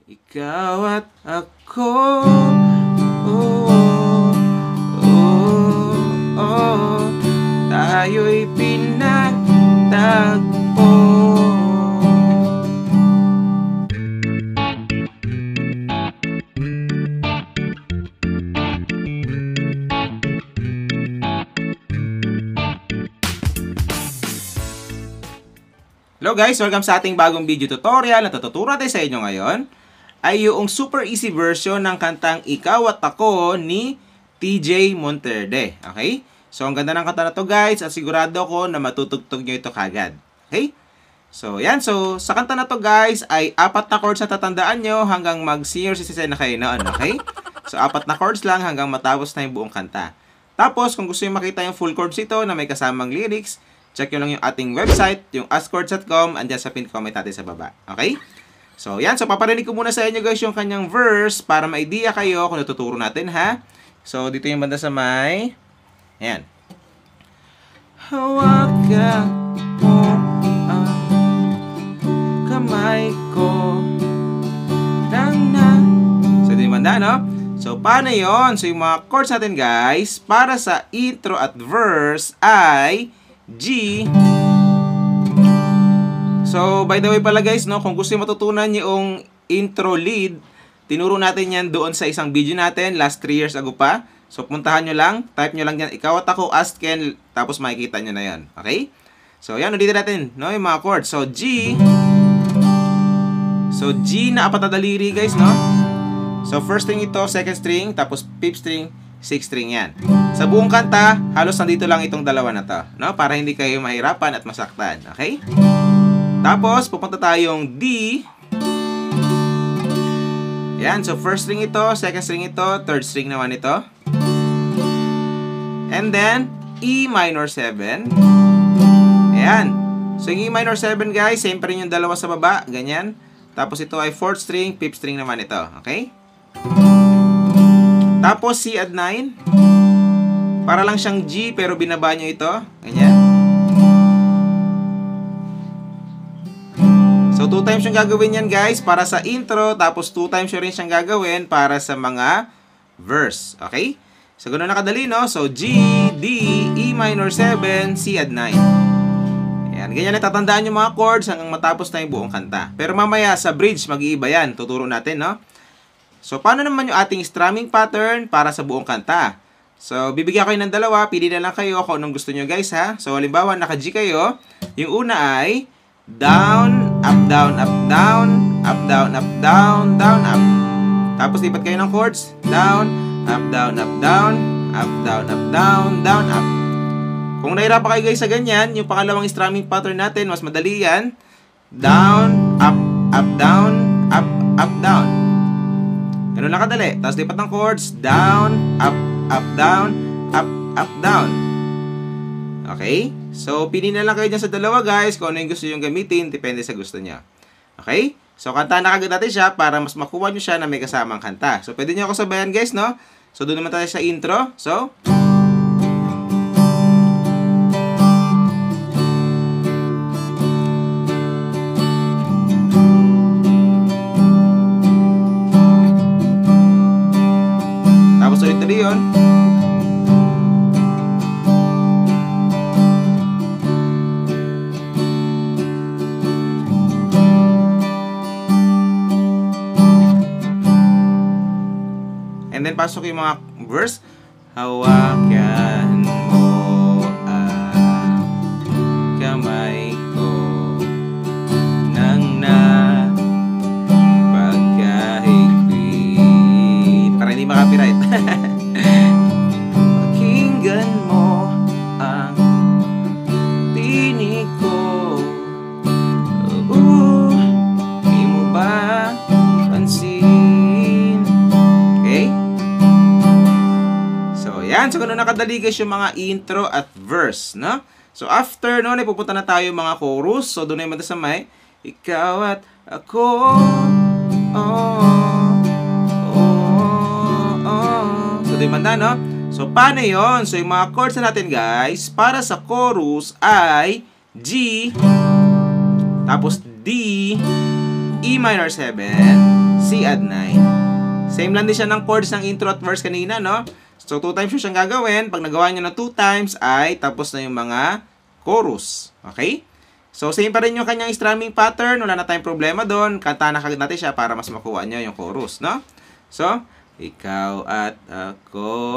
Ikaw at ako, oh, oh, oh, tayo'y pinagtagpo. Hello guys! Welcome sa ating bagong video tutorial. Na tututuro natin sa inyo ngayon ay yung super easy version ng kantang Ikaw at Ako ni TJ Monterde. Okay? So, ang ganda ng kanta na to guys at sigurado ko na matutugtog nyo ito kagad. Okay? So, yan. So, sa kanta na to guys ay 4 na chords na tatandaan nyo hanggang mag-senior citizen na kayo noon. Okay? So, 4 na chords lang hanggang matapos na yung buong kanta. Tapos, kung gusto nyo makita yung full chords ito na may kasamang lyrics, check nyo lang yung ating website, yung askchords.com, andyan sa pin comment natin sa baba. Okay? So, yan. So, paparinig ko muna sa inyo guys yung kanyang verse para ma-idea kayo kung natuturo natin, ha? So, dito yung banda sa may... Ayan. Hawakan mo ang kamay ko So, dito yung banda, no? So, paano yun? So, yung mga chords natin guys, para sa intro at verse ay G. So, by the way pala guys, no, kung gusto nyo matutunan yung intro lead, tinuro natin yan doon sa isang video natin, last 3 years ago pa. So, puntahan nyo lang, type nyo lang yan, Ikaw at Ako, Ask Ken, tapos makikita nyo na yan. Okay? So, yan, ulitin natin, no, yung mga chords. So, G. So, G na 4 na daliri guys, no? So, first string ito, second string, tapos fifth string, 6th string yan. Sa buong kanta, halos nandito lang itong dalawa na to, no? Para hindi kayo mahirapan at masaktan. Okay? Tapos, pupunta tayong D. Yan. So, first string ito, second string ito, third string naman ito. And then, E minor 7. Ayan. So, yung E minor 7 guys, same pa rin yung dalawa sa baba. Ganyan. Tapos, ito ay fourth string, fifth string naman ito. Okay? Tapos, C add 9. Para lang siyang G, pero binaba nyo ito. Ganyan. So, 2 times yung gagawin yan guys para sa intro. Tapos, 2 times yung rin siyang gagawin para sa mga verse. Okay? So, ganoon nakadali, no? So, G, D, E minor 7, C add 9. Ayan. Ganyan na tatandaan yung mga chords hanggang matapos na yung buong kanta. Pero mamaya sa bridge, mag-iiba yan. Tuturo natin, no? So, paano naman yung ating strumming pattern para sa buong kanta? So, bibigyan ko kayo ng dalawa. Pili na lang kayo kung anong gusto nyo guys, ha? So, halimbawa, naka-G kayo. Yung una ay down, up, down, up, down, up, down, up, down, down, up. Tapos, lipat kayo ng chords. Down, up, down, up, down, up, down, up, down, down, up. Kung nahirapan kayo guys sa ganyan, yung pangalawang strumming pattern natin, mas madali yan. Down, up, down, up, down. Ganun lang kadali. Tapos lipat ng chords. Down, up, down, up, down. Okay? So, pili na lang kayo dyan sa dalawa guys kung ano yung gusto yung gamitin. Depende sa gusto niya. Okay? So, kanta na kagad natin siya para mas makuha nyo siya na may kasamang kanta. So, pwede nyo ako sabayan guys, no? So, doon naman tayo sa intro. So, tapos ulit tuloy yun. And then, pasok yung mga verse. Hawakan mo ang kamay ko nang napagkahigpit. Para hindi makapiright. Pakinggan mo ang tinig ko. Di mo ba pansin? Okay? Yan, so ganun nakadali guys yung mga intro at verse, no? So after noon, pupunta na tayo mga chorus. So doon na yung sa may Ikaw at Ako, oh, oh, oh. So doon yung banda, no? So paano yun? So yung mga chords na natin guys, para sa chorus ay G, tapos D, E minor 7, C C add 9. Same lang din siya ng chords ng intro at verse kanina, no? So, 2 times yung siyang gagawin. Pag nagawa nyo na 2 times, ay tapos na yung mga chorus. Okay? So, same pa rin yung kanyang strumming pattern. Wala na tayong problema doon. Kanta na kagad natin siya para mas makuha nyo yung chorus, no? So, ikaw at ako,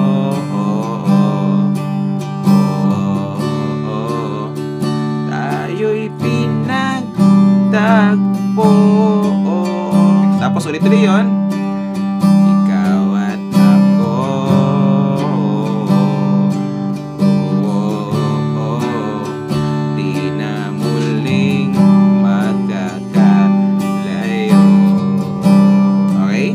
tayo'y pinagtagpo. Tapos ulit-ulit yun. Ikaw at ako, di na muling magkakalayo. Okay?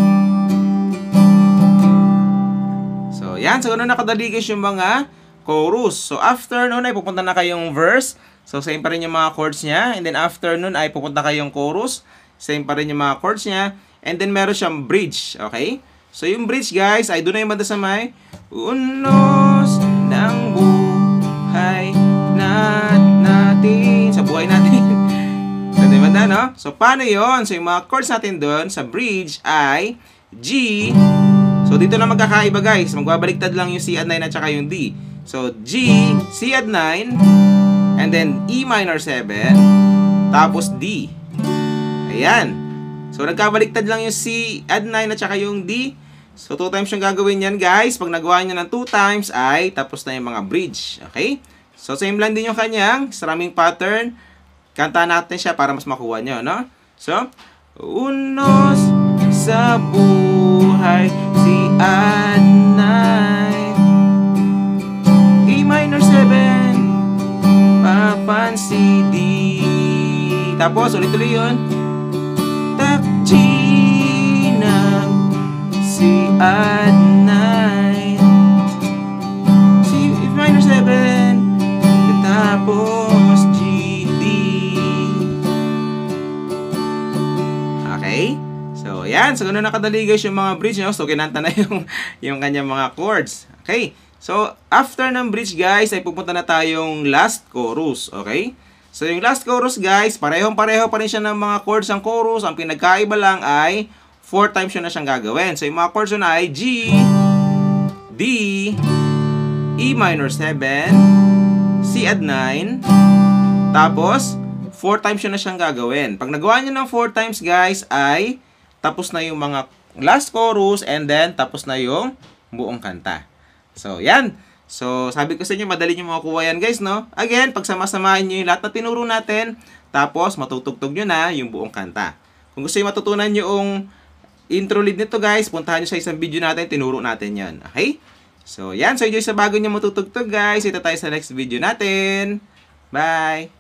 So, yan. So, ganun nakadali guys yung mga chorus. So, after nun ay pupunta na kayong verse. So, same pa rin yung mga chords niya. And then, after nun ay pupunta kayong chorus. Same pa rin yung mga chords niya. And then, meron siyang bridge. Okay? So, yung bridge, guys, ay doon na yung banda sa may unos ng buhay natin. Sa buhay natin. So, diba banda, no? So, paano yon? So, yung mga chords natin doon sa bridge ay G. So, dito na magkakaiba, guys. Magbabaliktad lang yung C add 9 at saka yung D. So, G, C add 9, and then E minor 7, tapos D. Ayan. So, nagkabaliktad lang yung C add 9 at saka yung D. So, 2 times yung gagawin yan, guys. Pag nagawa nyo ng 2 times, ay tapos na yung mga bridge. Okay? So, same lang din yung kanyang strumming pattern. Kanta natin siya para mas makuha nyo, no? So, unos sa buhay, C add 9, E minor 7, papan C, D. Tapos, ulit-ulit yun. Tak, G ng C add 9, C minor 7, tapos G, D. Okay? So, yan. So, ganun nakadali guys yung mga bridge nyo. So, kinanta na yung kanyang mga chords. Okay? So, after ng bridge guys, ay pupunta na tayong last chorus. Okay? So, yung last chorus guys, parehong-pareho pa rin siya ng mga chords ng chorus. Ang pinagkaiba lang ay 4 times yun na siyang gagawin. So, yung mga chords yun ay G, D, E minor 7, C add 9, tapos 4 times yun na siyang gagawin. Pag nagawa nyo ng 4 times guys, ay tapos na yung mga last chorus and then tapos na yung buong kanta. So, yan. So, sabi ko sa inyo, madali nyo makukuha yan guys, no? Again, pagsama-samahin nyo yung lahat na tinuro natin, tapos matutugtog nyo na yung buong kanta. Kung gusto nyo matutunan yung intro lead nito guys, puntahan nyo sa isang video natin, tinuro natin yan. Okay? So, yan. So, enjoy sa bago nyo matutugtog guys. Ito tayo sa next video natin. Bye!